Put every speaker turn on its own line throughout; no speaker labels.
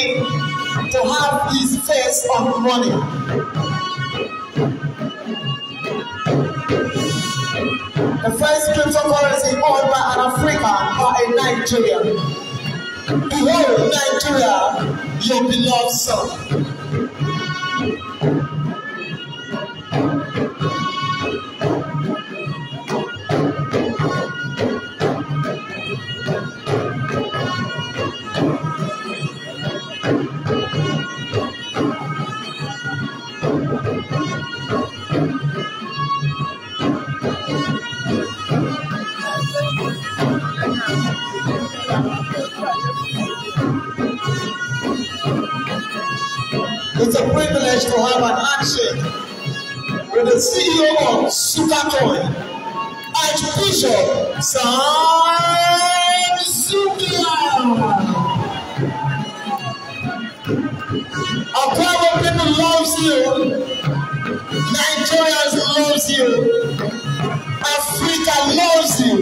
king to have his face on money. The first cryptocurrency owned by an African or a Nigerian. Behold, Nigeria, your beloved son. It's a privilege to have an handshake with the CEO of ZUGACOIN, Archbishop Sam Zuga. Akwa Ibom people loves you. Nigerians loves you. Africa loves you.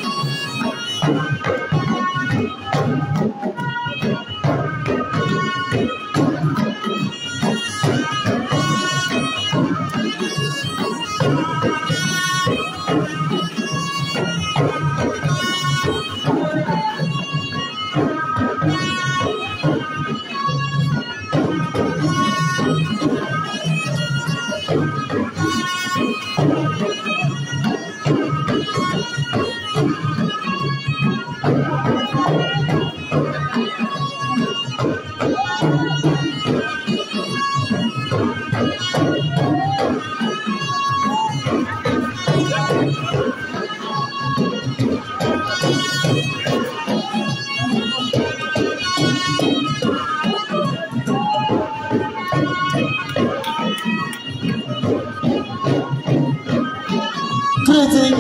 Greeting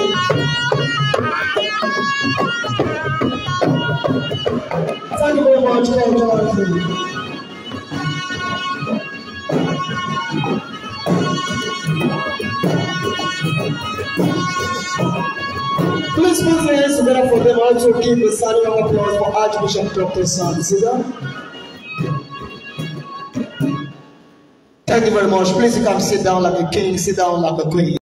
Thank you very much for joining me. Please put your hands together for them. Also give a standing applause for Archbishop Prof Sam Zuga. Thank you very much. Please you can sit down like a king, sit down like a queen.